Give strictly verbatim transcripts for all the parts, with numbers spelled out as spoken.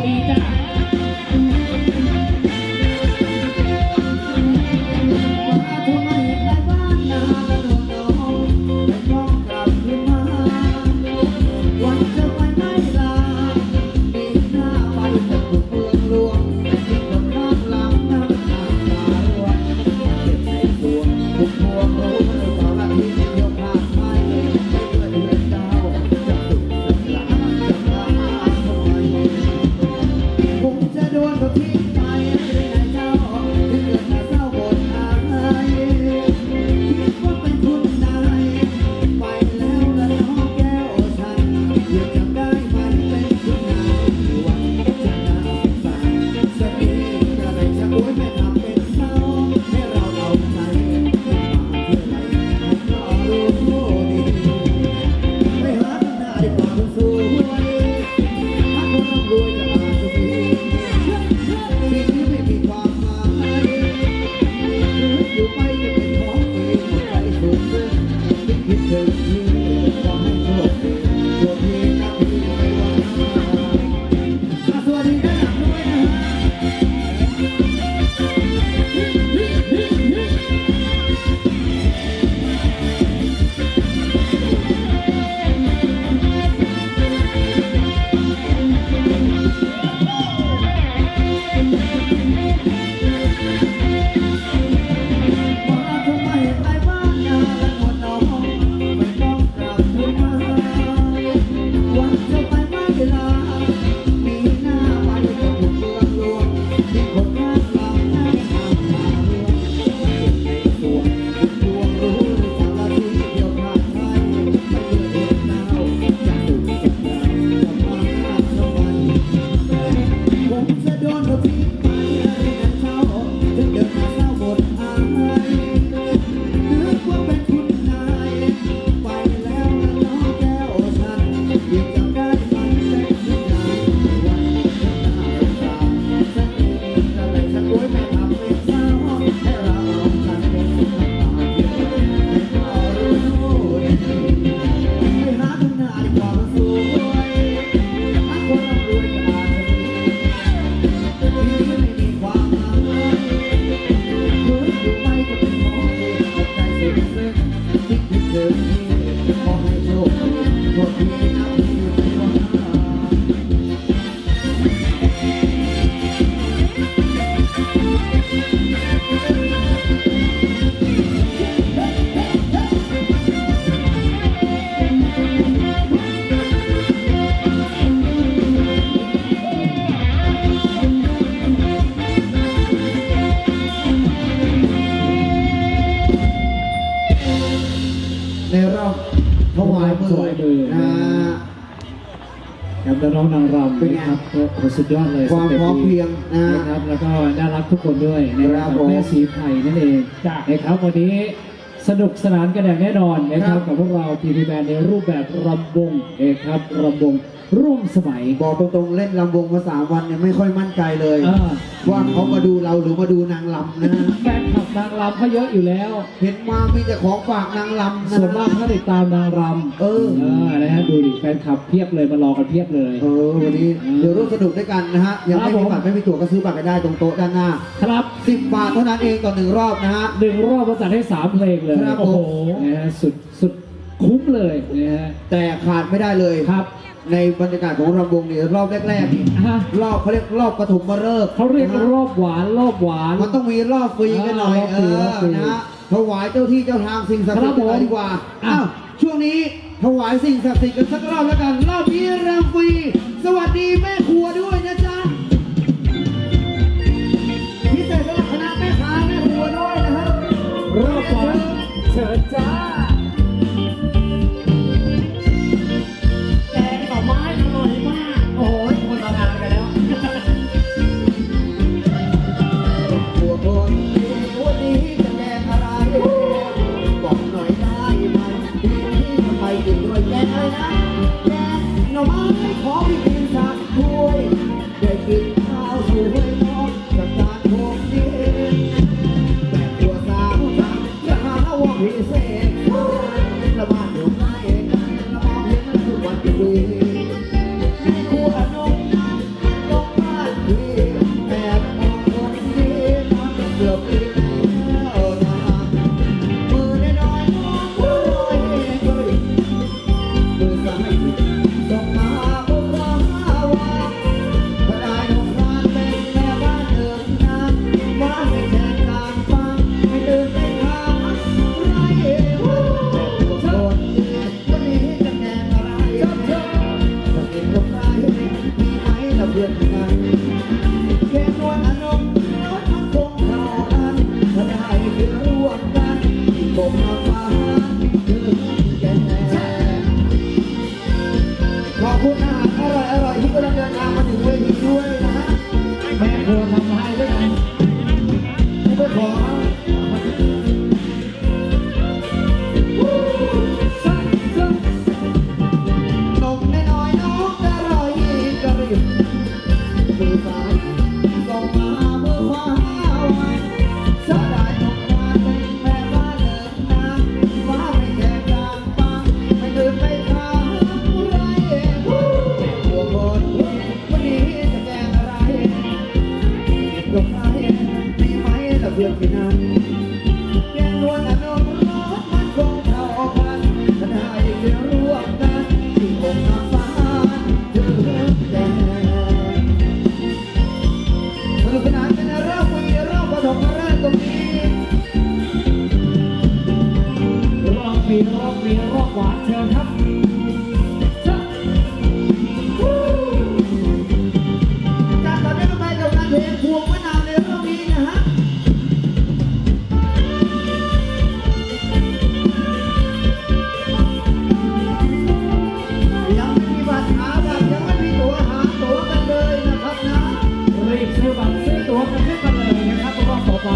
ดีจ้ะน้องนางรำนะครับก็สุดยอดเลยความพร้อมเพรียงนะครับแล้วก็น่ารักทุกคนด้วยนะครับแม่สีไผ่นั่นเองนะครับวันนี้สนุกสนานกันอย่างแน่นอนนะครับกับพวกเราทีวีแบนในรูปแบบรำวงนะครับรำวงร่วมสมัยบอกตรงๆเล่นรำวงมาสามวันเนี่ยไม่ค่อยมั่นใจเลยว่าเขามาดูเราหรือมาดูนางรำนะแฟนคลับนางรำเขาเยอะอยู่แล้วเห็นมามีแต่ของฝากนางรำส่วนมากเขาติดตามนางรำเออนะฮะดูดิแฟนคลับเพียบเลยมารอกันเพียบเลยเออวันนี้เดี๋ยวร่วมสนุกด้วยกันนะฮะยังไม่มีบัตรไม่มีตั๋วก็ซื้อบัตรกันได้ตรงโต๊ะด้านหน้าครับสิบบาทเท่านั้นเองต่อหนึ่งรอบนะฮะหนึ่งรอบเราจัดให้สามเพลงเลยโอ้โหนะฮะสุดสุดคุ้มเลยนะฮะแต่ขาดไม่ได้เลยครับในบรรยากาศของรำวงนี่รอบแรกๆนี่รอบเขาเรียกรอบปฐมฤกษ์เขาเรียกรอบหวานรอบหวานมันต้องมีรอบฟรีกันหน่อยเออนะฮะถวายเจ้าที่เจ้าทางสิ่งศักดิ์สิทธิ์กันดีกว่าอ้าวช่วงนี้ถวายสิ่งศักดิ์สิทธิ์กันสักรอบแล้วกันรอบนี้รำฟรีสวัสดีแม่ครัวด้วยนะจ๊ะพิเศษสำหรับคณะแม่ค้าแม่ครัวด้วยนะฮะรอบหวานเชิญจ้าหน่อไม้ขอพี่กินสักถ้วยได้กินข้าวสวยน้องสักจานโคกเย็นแบบตัวสาวสักจะหาว่าพิเศษละบ้านอยู่ใกล้กันละมองเห็นทุกวันดีมีครัวนมนมเพื่อนกันแค่นวลอนงนวลมันคงเท่านั้นถ้าได้เพื่อร่วมกันที่คงมาฟ้าถึงแก่ขอบคุณอาหารอร่อยอร่อยที่กำลังเดินทางมาถึงเวทีด้วยนะฮะแม่ครัวทำให้ด้วยกันนี่ก็ขอมือซ้ายส่งมาเมื่อฟ้าวันสะได้ทำงานเป็นแม่บ้านเดินน้ำฟ้าไม่แก่กลางฟังไม่เดินไปทางไรหัวคนวันนี้จะแกงอะไรกินกับใครมีไหมล่ะเพื่อนพี่นั้นแกงนวลอนงรสมันคงเท่ากันถ้าได้เรียนร่วมกันที่คงน้ำฟ้าถึงแก่สนุกสนานกันนะเราคุยเราประถมมาเริ่มตรงนี้รอบปีรอบปีรอบหวานเชิญครับการต่อเนื่องไปกับงานเพลงพวงมะนาวในรอบนี้นะฮะยังไม่มีบัตรหาบัตรยังไม่มีตั๋วหาตั๋วกันเลยนะครับนะรีบซื้อบัตรซื้อตั๋วกันให้กันเลยนะครับรอบต่อไป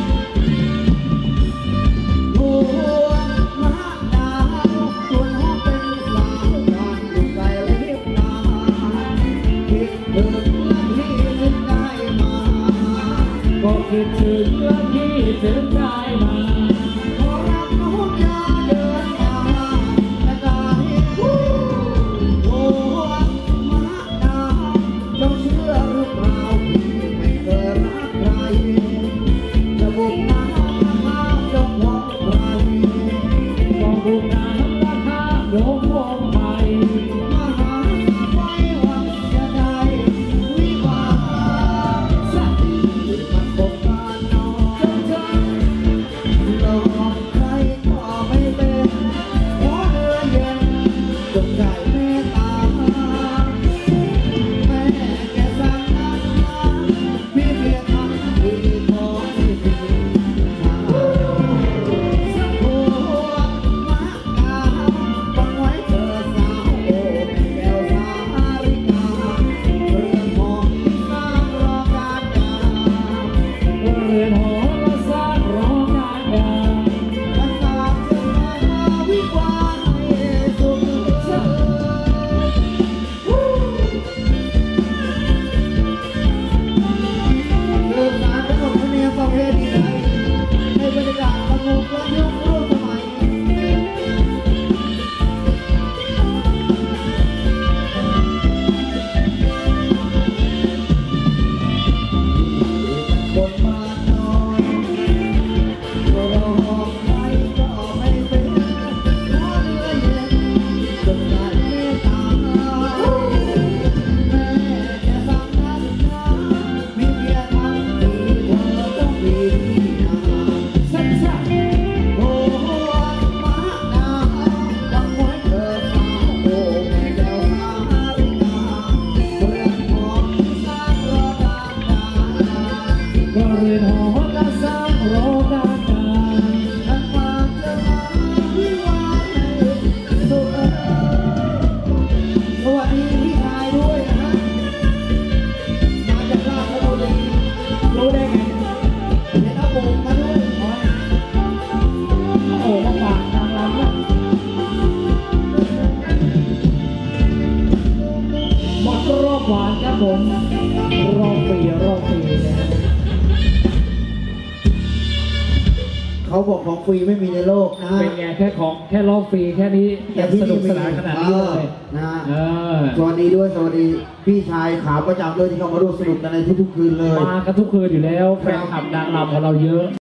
พวงมะนาวส่วนห้องเป็นสาวงานอยู่ไกลลิบลาคิดถึงที่นึกได้มาก็คิดถึงและที่ถึงได้มาขอรับน้องยาเดินมาแต่ได้พวงมะนาวจงเชื่อหรือเปล่าพี่ไม่เคยรักใครจะบุกน้ำมาจงหวังใครก็บุกน้ำราคาโยงวงไปมาหาไว้หวังจะได้วิวาสักทีมันคงการนอนจงจำหลอกใครก็ไม่เป็นขอเดือนเย็นจงได้เมตตาแม่แกสั่งนั้นมีเพียงคำที่ขอให้พี่ทำสักหัวมะนาวฟังไว้เธอสาวโอ้แก้วสาริกาเรื่องของสร้างรอการงานเรือนหอและสร้างรอการงานมันตามจะมาวิวาให้สุขเชิญเดินสายทั้งหมดเนียประเพณีไทยในบรรยากาศสงบและยุคร่วมสมัยคนมาน้อยเราหอกใครก็ไม่เป็นขอเดือนเย็นจงได้เมตตาแม่แค่สั่งนั้นนะมีเพียงคำที่เธอต้องมีนาสั้นโอ้มะนาวฟังไว้เธอสาวโอ้แม่แก้วสาริกาเรื่องของสร้างรอการงานๆก็เรือนหอและสร้างรอการงานฉันมาจะมาวิวาให้สุขสวัสดีพี่ชายด้วยนะฮะมาจากราชบุรีรู้ได้ไงเห็นเอาโป่งมาด้วยโอ้มาฝากนางรำนะหมดรอบหวานครับผมรอบปีรอบปีนะเขาบอกของฟรีไม่มีในโลกนะเป็นไงแค่ของแค่รอบฟรีแค่นี้ยังสนุกสนานขนาดนี้เลยนะเออสวัสดีด้วยสวัสดีพี่ชายขาประจำด้วยที่เข้ามาร่วมสนุกกันในทุกๆคืนเลยมากันทุกคืนอยู่แล้วแฟนคลับนางรำของเราเยอะ